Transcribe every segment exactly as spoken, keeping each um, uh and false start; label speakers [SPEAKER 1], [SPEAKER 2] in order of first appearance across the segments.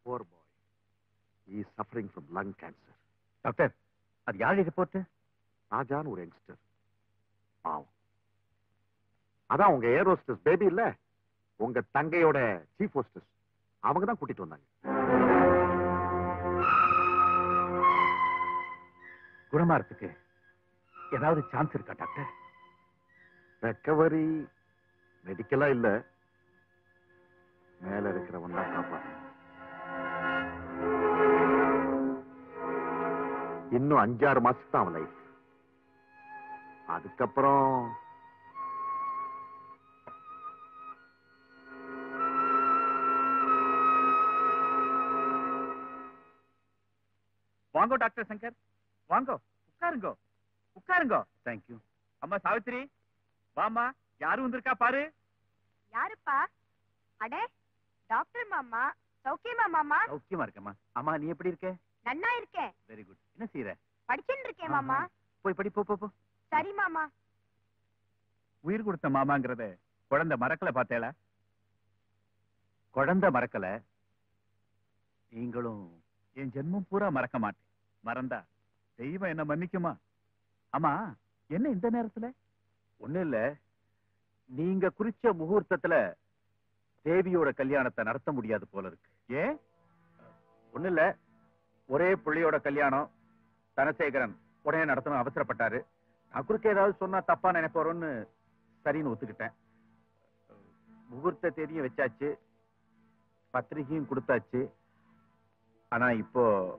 [SPEAKER 1] poor boy. He is suffering from lung cancer.
[SPEAKER 2] Doctor, அது யாரு report?
[SPEAKER 1] ராஜான்னு ஒரு யங்ஸ்டர். பாவம். அதான் உங்க ஏர் ஹோஸ்டஸ் பேபி இல்ல, உங்க தங்கையோட சீஃப் ஹோஸ்டஸ், அவங்க தான் கூட்டிட்டு வந்தாங்க.
[SPEAKER 2] குணமாறதுக்கு ஏதாவது சான்ஸ் இருக்கா டாக்டர்?
[SPEAKER 1] ரெக்கவரி மெடிக்கலா இல்ல, மேல இருக்கிறவன் தான் காப்பாற்ற. இன்னும் அஞ்சாறு மாசத்துக்கு தான் அவன் லைஃப். அதுக்கப்புறம்
[SPEAKER 2] வாங்கோ டாக்டர் சங்கர், வாங்கோ, உட்காருங்கோ உட்காருங்கோ. தேங்க்யூ. அம்மா சாவித்திரி, வாமா, யாரும் வந்திருக்கா பாரு.
[SPEAKER 3] யாருப்பா? அடே, டாக்டர் மாமா. சௌக்கியமா மாமா?
[SPEAKER 2] சௌக்கியமா இருக்கேம்மா. அம்மா, நீ எப்படி இருக்க?
[SPEAKER 3] நன்னா இருக்கேன்.
[SPEAKER 2] Very good. என்ன செய்யற?
[SPEAKER 3] படிச்சுட்டு இருக்கேன் மாமா.
[SPEAKER 2] போய் படி, போ போ போ.
[SPEAKER 3] சரி மாமா.
[SPEAKER 2] உயிர் கொடுத்த மாமாங்கிறத குழந்தை மறக்கல பார்த்தேளா? குழந்தை மறக்கல, நீங்களும் என் ஜென்மம் பூரா மறக்க மாட்டேன். மறந்தா தெய்வம் என்ன மன்னிக்குமா? ஆமா, என்ன இந்த நேரத்துல? ஒண்ணு இல்ல, நீங்க குறிச்ச முகூர்த்தத்துல தேவியோட கல்யாணத்தை நடத்த முடியாது போல இருக்கு. ஏன்? ஒண்ணு இல்ல, ஒரே புள்ளியோட கல்யாணம், தனசேகரன் உடனே நடத்தணும் அவசரப்பட்டாரு. நான் குறுக்க ஏதாவது சொன்னா தப்பா நினைப்போறோன்னு சரின்னு ஒத்துக்கிட்டேன். முகூர்த்த தேதியும் வச்சாச்சு, பத்திரிகையும் கொடுத்தாச்சு. ஆனா இப்போ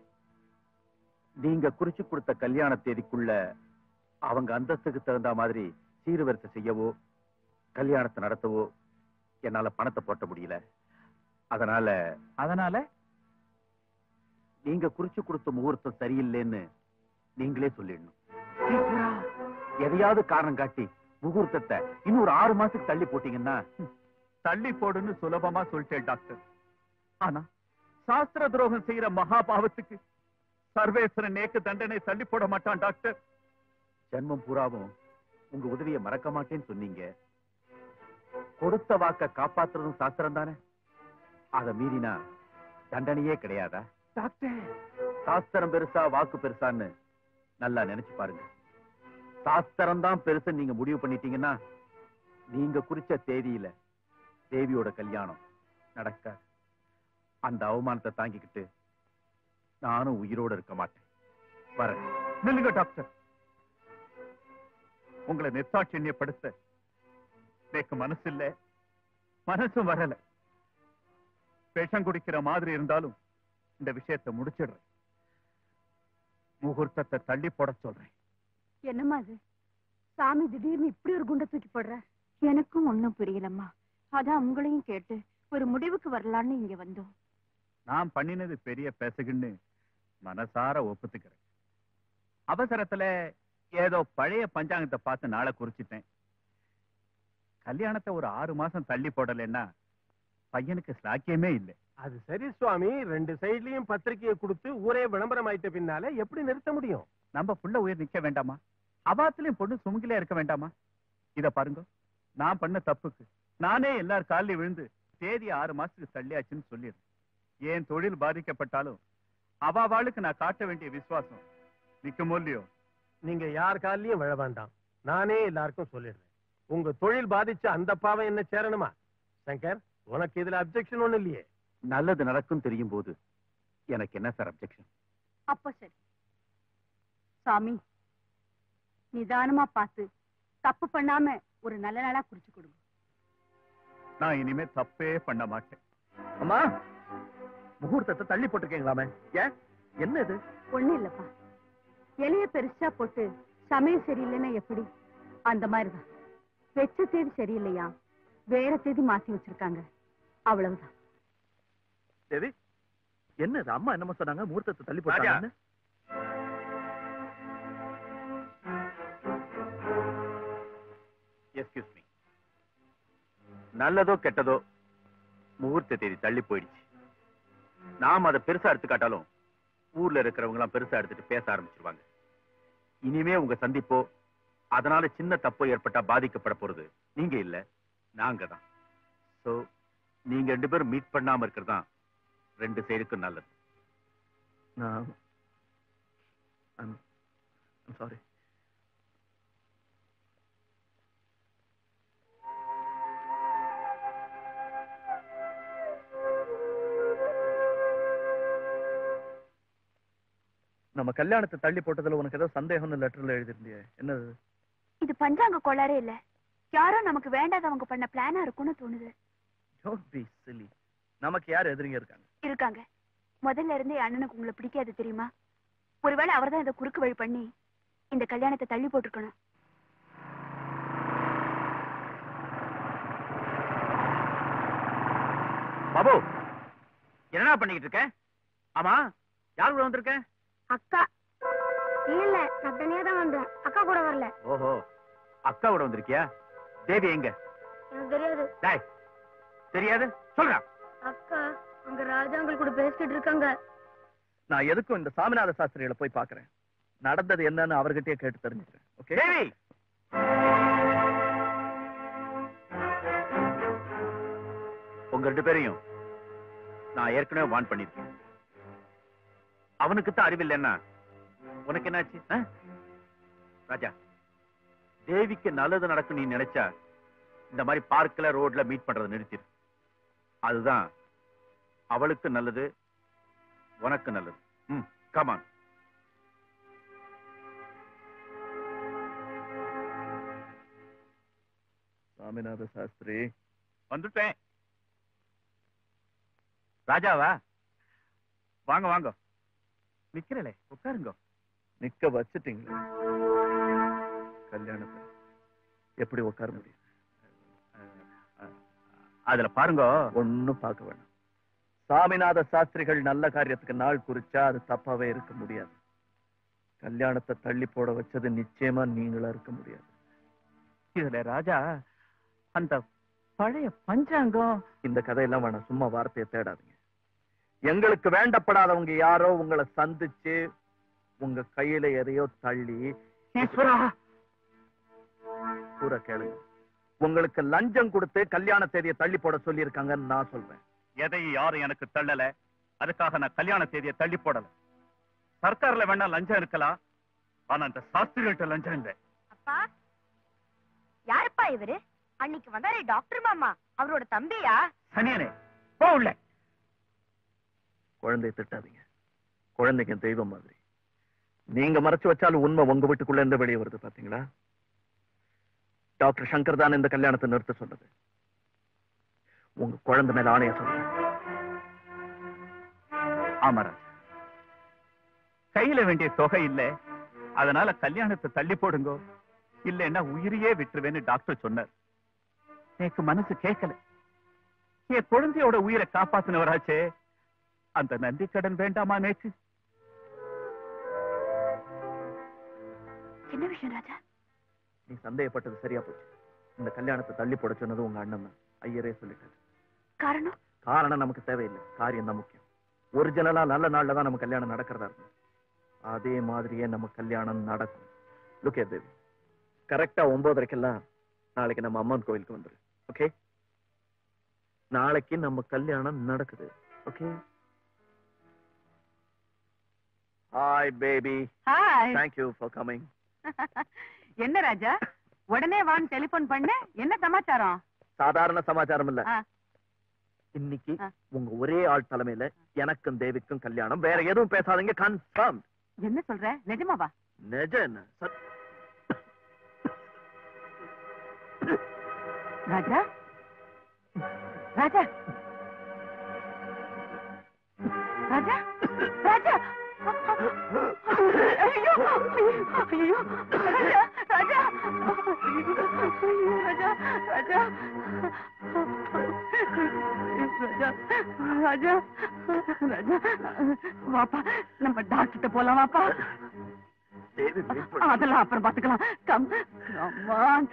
[SPEAKER 2] நீங்க குறிச்சு கொடுத்த கல்யாண தேதிக்குள்ள அவங்க அந்தஸ்துக்கு தகுந்த மாதிரி சீர்வரிசை செய்யவோ கல்யாணத்தை நடத்தவோ என்னால பணத்தை போட்ட முடியல. அதனால அதனால நீங்க குறிச்சு கொடுத்த முகூர்த்தம் சரியில்லைன்னு நீங்களே சொல்லிடணும். எதையாவது காரணம் காட்டி முகூர்த்தத்தை இன்னும் ஒரு ஆறு மாசத்துக்கு தள்ளி போட்டீங்கன்னா. தள்ளி போடுன்னு சுலபமா சொல்லிட்டேன் டாக்டர். ஆனா சாஸ்திர துரோகம் செய்யற மகாபாவத்துக்கு சர்வேஸ்வரன் நேக்கு தண்டனை தள்ளி போட மாட்டான் டாக்டர். ஜென்மம் பூராவும் உங்க உதவியை மறக்க மாட்டேன்னு சொன்னீங்க. கொடுத்த வாக்க காப்பாத்துறதும் சாஸ்திரம் தானே. அத மீறினா தண்டனையே கிடையாதா டாக்டர்? சாஸ்திரம் பெருசா வாக்கு பெருசான்னு நல்லா நினைச்சு பாருங்க. சாஸ்திரம் தான் பெருசு நீங்க முடிவு பண்ணிட்டீங்கன்னா நீங்க குறிச்ச தேதியில தேவியோட கல்யாணம் நடக்க அந்த அவமானத்தை தாங்கிக்கிட்டு நானும் உயிரோட இருக்க மாட்டேன். வரேன். நில்லுங்க டாக்டர். உங்களை நிர்சாட்சியப்படுத்த எனக்கு மனசு இல்ல, மனசும் வரல. விஷம் குடிக்கிற மாதிரி இருந்தாலும் இந்த விஷயத்தை முடிச்சிடுறேன். முகூர்த்தத்தை தள்ளி போட சொல்றேன்.
[SPEAKER 3] என்னம்மா அது? சாமி திடீர்னு இப்படி ஒரு குண்டை தூக்கி போடுற? எனக்கும் ஒண்ணும் புரியலம்மா. அதான் உங்களையும் கேட்டு ஒரு முடிவுக்கு வரலான்னு இங்க வந்தோம்.
[SPEAKER 2] நான் பண்ணினது பெரிய பெசகுன்னு மனசார ஒப்புத்துக்கிறேன். அவசரத்துல ஏதோ பழைய பஞ்சாங்கத்தை பார்த்து நாளை குறிச்சிட்டேன். கல்யாணத்தை ஒரு ஆறு மாசம் தள்ளி போடலைன்னா பையனுக்கு சாக்கியமே இல்லை.
[SPEAKER 4] அது சரி சுவாமி, ரெண்டு சைட்லயும் பத்திரிகையை கொடுத்து ஊரே விளம்பரம் ஆயிட்ட பின்னால எப்படி நிறுத்த முடியும்?
[SPEAKER 2] நம்ம புள்ள உயிர் நிக்க வேண்டாமா? அபாத்திலையும் பொண்ணு சுமுகிலே இருக்க வேண்டாமா? இத பாருங்க, நான் பண்ண தப்புக்கு நானே எல்லார் காலில் விழுந்து தேதி ஆறு மாசத்துக்கு தள்ளியாச்சுன்னு சொல்லிடுறேன். ஏன் தொழில் பாதிக்கப்பட்டாலும் அவாவாளுக்கு நான் காட்ட வேண்டிய விசுவாசம் நிக்குமோ இல்லையோ?
[SPEAKER 4] நீங்க யார் காலிலையும் விழ வேண்டாம். நானே எல்லாருக்கும் சொல்லிடுறேன். உங்க தொழில் பாதிச்ச அந்த பாவம் என்ன சேரணுமா? சங்கர், உனக்கு இதுல அப்செக்ஷன் ஒண்ணு இல்லையே?
[SPEAKER 2] நல்லது நடக்கும் தெரியும் போது எனக்கு என்ன சார் அப்செக்ஷன்?
[SPEAKER 3] அப்ப சரி சாமி, நிதானமா பார்த்து தப்பு பண்ணாம ஒரு நல்ல நாளா குறிச்சு கொடுங்க.
[SPEAKER 2] நான் இனிமே தப்பே பண்ண மாட்டேன். அம்மா, முகூர்த்தத்தை தள்ளி போட்டுருக்கீங்களாமே, ஏன்? என்ன இது?
[SPEAKER 3] ஒண்ணு இல்லப்பா, இலைய பெருசா போட்டு சமயம் சரியில்லைன்னா எப்படி அந்த மாதிரிதான். வெச்ச தேதி சரியில்லையா, வேற தேதி மாத்தி வச்சிருக்காங்க, அவ்வளவுதான்.
[SPEAKER 2] தேவி, என்னது? அம்மா என்னமா சொன்னாங்க? முகூர்த்தத்தை தள்ளி போட்டாங்க. Excuse me. நல்லதோ கெட்டதோ முகூர்த்த தேதி தள்ளி போயிடுச்சு. நாம் அதை பெருசா எடுத்துக்காட்டாலும் ஊர்ல இருக்கிறவங்க எல்லாம் பெருசா எடுத்துட்டு பேச ஆரம்பிச்சிருவாங்க. இனிமே உங்க சந்திப்போ அதனால சின்ன தப்போ ஏற்பட்டா பாதிக்கப்பட போறது நீங்க இல்ல, நாங்க தான். சோ நீங்க ரெண்டு பேரும் மீட் பண்ணாம இருக்கிறதா ரெண்டு சைடுக்கும் நல்லது.
[SPEAKER 5] நான் சாரி. நம்ம கல்யாணத்தை தள்ளி போட்டதுல உனக்கு ஏதோ சந்தேகம்னு லெட்டர்ல எழுதிருந்தியே, என்னது?
[SPEAKER 6] இது பஞ்சாங்க கோளாறே இல்ல, யாரோ நமக்கு வேண்டாதவங்க பண்ண பிளானா இருக்கும்னு தோணுது.
[SPEAKER 5] Don't be silly. நமக்கு யார் எதிரிங்க இருக்காங்க?
[SPEAKER 6] இருக்காங்க. முதல்ல இருந்தே அண்ணனுக்கு உங்களை பிடிக்காது தெரியுமா? ஒருவேளை அவர்தான் இதை குறுக்கு வழி பண்ணி இந்த கல்யாணத்தை தள்ளி போட்டிருக்கணும்.
[SPEAKER 2] பாபு, என்னடா பண்ணிக்கிட்டு இருக்க? ஆமா, யார் கூட வந்திருக்க?
[SPEAKER 6] அக்கா. இல்ல, நான் தனியா தான் வந்தேன், அக்கா கூட வரல.
[SPEAKER 2] ஓஹோ, அக்கா கூட வந்திருக்கியா? தேவி எங்க?
[SPEAKER 6] எனக்கு தெரியாது.
[SPEAKER 2] டேய், தெரியாது சொல்றா.
[SPEAKER 6] அக்கா அங்க ராஜாங்கள் கூட பேசிட்டு இருக்காங்க.
[SPEAKER 5] நான் எதுக்கும் இந்த சாமிநாத சாஸ்திரிகளை போய் பாக்குறேன். நடந்தது என்னன்னு அவர்கிட்டயே கேட்டு தெரிஞ்சுக்கிறேன். ஓகே
[SPEAKER 2] தேவி, உங்க ரெண்டு பேரையும் நான் ஏற்கனவே வான் பண்ணிருக்கேன். அவனுக்கு தான் அறிவில்லைன்னா உனக்கு என்னாச்சு? ராஜா, தேவிக்கு நல்லது நடக்கும் நீ நினைச்சா இந்த மாதிரி பார்க்ல ரோட்ல மீட் பண்றதை நிறுத்திடு. அதுதான் அவளுக்கு நல்லது, உனக்கு நல்லது. ம், கமான்.
[SPEAKER 5] சாமிநாத சாஸ்திரி,
[SPEAKER 2] வந்துட்டேன். ராஜாவா? வாங்க வாங்க, நிக்கிறே, உட்காருங்க.
[SPEAKER 5] நிக்க வச்சுட்டீங்களே, கல்யாணத்தை எப்படி உட்கார முடியும்?
[SPEAKER 2] அதுல பாருங்க.
[SPEAKER 5] ஒன்னும் பார்க்க வேண்டாம். சாமிநாத சாஸ்திரிகள் நல்ல காரியத்துக்கு நாள் குறிச்சா அது தப்பாவே இருக்க முடியாது. கல்யாணத்தை தள்ளி போட வச்சது நிச்சயமா நீங்களா இருக்க முடியாது.
[SPEAKER 2] இதுல ராஜா அந்த பழைய பஞ்சாங்கம்,
[SPEAKER 5] இந்த கதையெல்லாம் வேணாம், சும்மா வார்த்தையை தேடாதீங்க. எங்களுக்கு வேண்டப்படாதவங்க யாரோ உங்களை சந்திச்சு உங்க கையில எதையோ தள்ளி கூற கேளுங்க. உங்களுக்கு லஞ்சம் கொடுத்து கல்யாண தேதியை தள்ளி போட சொல்லி இருக்காங்கன்னு நான் சொல்றேன்.
[SPEAKER 2] எதையும் யாரும் எனக்கு தள்ளல, அதுக்காக நான் கல்யாண தேதியை தள்ளி போடல. சர்க்கார்ல வேணா லஞ்சம் இருக்கலாம், ஆனா அந்த சாஸ்திரிகள்ட்ட லஞ்சம் இல்லை.
[SPEAKER 6] அப்பா, யாருப்பா இவரு? அன்னைக்கு வந்தாரே டாக்டர் மாமா, அவரோட தம்பியா?
[SPEAKER 2] சனியனே, போ உள்ள.
[SPEAKER 5] குழந்தையை திட்டாதீங்க, குழந்தைக்கு தெய்வம் மாதிரி. நீங்க மறைச்சு வச்சாலும் உண்மை உங்க வீட்டுக்குள்ள இருந்து வெளியே வருது பாத்தீங்களா? டாக்டர் சங்கர் தான் இந்த கல்யாணத்தை நிறுத்த சொன்னது. உங்க குழந்தை மேல ஆணைய சொல்றேன்.
[SPEAKER 2] ஆமராஜ், கையில வேண்டிய தொகை இல்ல, அதனால கல்யாணத்தை தள்ளி போடுங்க, இல்லைன்னா உயிரையே விட்டுருவேன்னு டாக்டர் சொன்னார். எனக்கு மனசு கேட்கல. என் குழந்தையோட உயிரை காப்பாத்தினவராச்சே, அந்த நன்றி கடன் வேண்டாமா நேற்று?
[SPEAKER 6] என்ன விஷயம் ராஜா?
[SPEAKER 5] நீ சந்தேகப்பட்டது சரியா போச்சு. இந்த கல்யாணத்தை தள்ளி போட சொன்னது உங்க அண்ணன் தான். ஐயரே சொல்லிட்டாரு.
[SPEAKER 6] காரணம்?
[SPEAKER 5] காரணம் நமக்கு தேவையில்லை, காரியம் தான் முக்கியம். ஒரிஜினலா நல்ல நாள்ல தான் நம்ம கல்யாணம் நடக்கிறதா இருக்கும். அதே மாதிரியே நம்ம கல்யாணம் நடக்கும். லுக் அட் தேவி, கரெக்டா ஒன்பதரைக்கெல்லாம் நாளைக்கு நம்ம அம்மன் கோயிலுக்கு வந்துரு. ஓகே? நாளைக்கு நம்ம கல்யாணம் நடக்குது. Okay? Hi baby.
[SPEAKER 3] Hi.
[SPEAKER 5] Thank you for coming.
[SPEAKER 3] என்ன ராஜா, உடனே வான்னு டெலிபோன் பண்ண, என்ன சமாச்சாரம்?
[SPEAKER 5] சாதாரண சமாச்சாரம் இல்ல.
[SPEAKER 3] ஆ.
[SPEAKER 5] இன்னைக்கு
[SPEAKER 3] ஆ.
[SPEAKER 5] உங்க ஒரே ஆள் தலைமையில எனக்கும் தேவிக்கும் கல்யாணம். வேற எதுவும் பேசாதீங்க. கன்ஃபார்ம்.
[SPEAKER 3] என்ன சொல்ற, நிஜமாவா?
[SPEAKER 5] நிஜம் என்ன? சத்-
[SPEAKER 3] ராஜா, ராஜா, ராஜா, ராஜா, ஐயோ, ஐயோ, ராஜா, ராஜா, ஐயோ, ராஜா, ராஜா, ராஜா, ராஜா, ராஜா, வாப்பா, நம்ம டாக்டர்கிட்ட போலாம் வாப்பா.
[SPEAKER 5] தேவி wait பண்ணு.
[SPEAKER 3] அதெல்லாம் அப்புறம் பாத்துக்கலாம். Come, come on.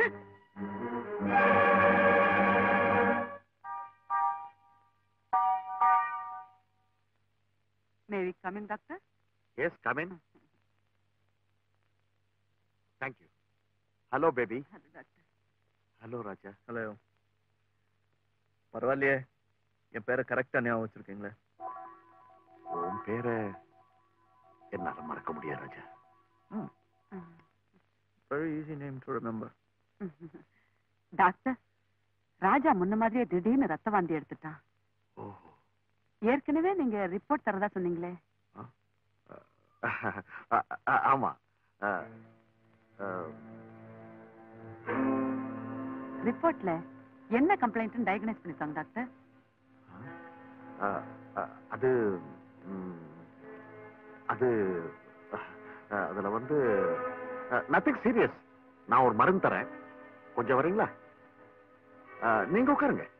[SPEAKER 3] May we come in, doctor?
[SPEAKER 1] Yes, come in. Thank you. Hello, baby.
[SPEAKER 3] Hello, doctor.
[SPEAKER 1] Hello, Raja.
[SPEAKER 5] Hello. பரவாயில்லையே, என் பேரை கரெக்டா ஞாபகம் வச்சிருக்கீங்களே.
[SPEAKER 1] உன் பேரை என்னால மறக்க முடியாது Raja.
[SPEAKER 5] Very easy name to remember.
[SPEAKER 3] Doctor, Raja முன்ன மாதிரியே திடீர்னு ரத்த வாந்தி எடுத்துட்டான்.
[SPEAKER 1] ஓஹோ.
[SPEAKER 3] ஏற்கனவே நீங்க ரிப்போர்ட் தரதா சொன்னீங்களே.
[SPEAKER 1] ஆமா.
[SPEAKER 3] ரிப்போர்ட்ல என்ன கம்ப்ளைண்ட் டயக்னைஸ் பண்ணிருக்காங்க டாக்டர்?
[SPEAKER 1] அது அது அதுல வந்து நத்திங் சீரியஸ். நான் ஒரு மருந்து தரேன், கொஞ்சம் வரீங்களா? நீங்க உட்காருங்க.